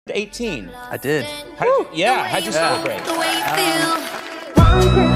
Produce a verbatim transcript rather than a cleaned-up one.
eighteen. I did. How did you, yeah, how'd you celebrate? Um,